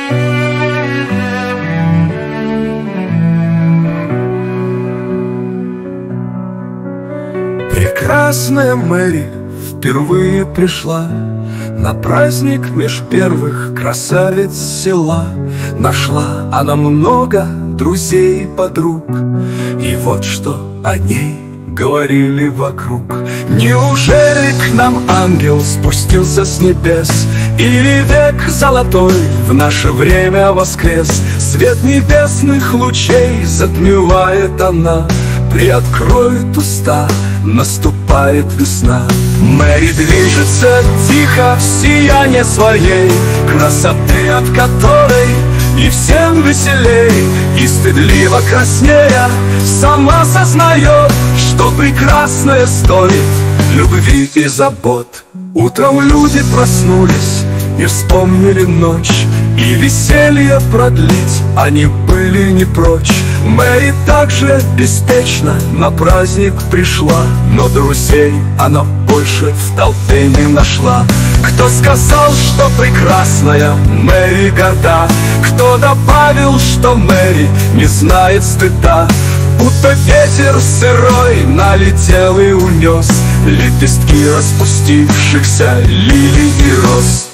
Прекрасная Мэри впервые пришла на праздник меж первых красавиц села. Нашла она много друзей и подруг, и вот что о ней говорили вокруг. Неужели к нам ангел спустился с небес, или век золотой в наше время воскрес? Свет небесных лучей затмевает она, приоткроет уста, наступает весна. Мэри движется тихо в сияние своей красоты, от которой и всем веселей, и стыдливо краснея сама сознает, что прекрасное стоит любви и забот. Утром люди проснулись и вспомнили ночь, и веселье продлить они были не прочь. Мэри также беспечно на праздник пришла, но друзей она больше в толпе не нашла. Кто сказал, что прекрасная Мэри горда? Кто добавил, что Мэри не знает стыда? Будто ветер сырой налетел и унес лепестки распустившихся лилий и роз.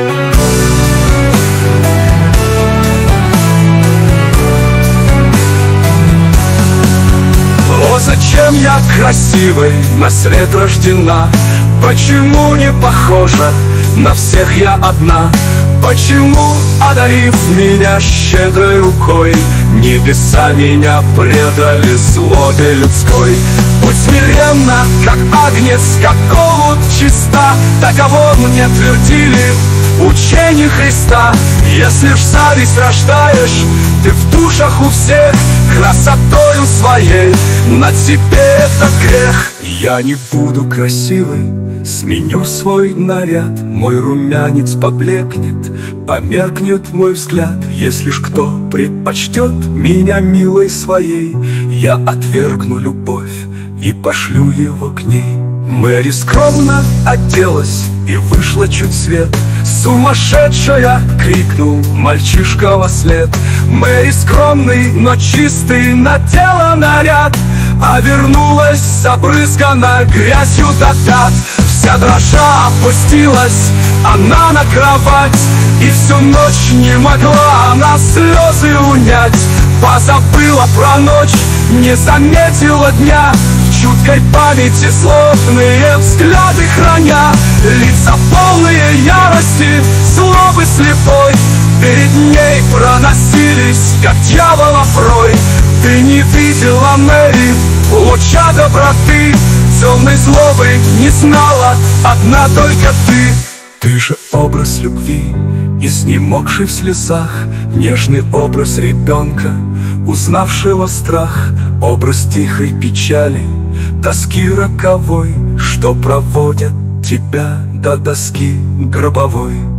О, зачем я красивой на свет рождена? Почему не похожа на всех я одна? Почему, одарив меня щедрой рукой, небеса меня предали злобе людской? Будь смиренна, как агнец, как голубь чиста, таково мне твердили учение Христа. Если ж зависть рождаешь ты в душах у всех красотою своей, на тебе это грех. Я не буду красивой, сменю свой наряд, мой румянец поблекнет, померкнет мой взгляд. Если ж кто предпочтет меня милой своей, я отвергну любовь и пошлю его к ней. Мэри скромно оделась и вышла чуть свет. Сумасшедшая! Крикнул мальчишка во след. Мэри скромный, но чистый надела наряд, а вернулась забрызгана грязью до пят. Вся дрожа опустилась она на кровать, и всю ночь не могла она слезы унять. Позабыла про ночь, не заметила дня, в чуткой памяти злобные взгляды храня. Лица полные ярости, злобы слепой, перед ней проносились, как дьяволов рой. Ты не видела, Мэри, луча доброты, темной злобы не знала одна только ты. Ты же образ любви, изнемогший в слезах, нежный образ ребенка, узнавшего страх, образ тихой печали, тоски роковой, что проводят тебя до доски гробовой.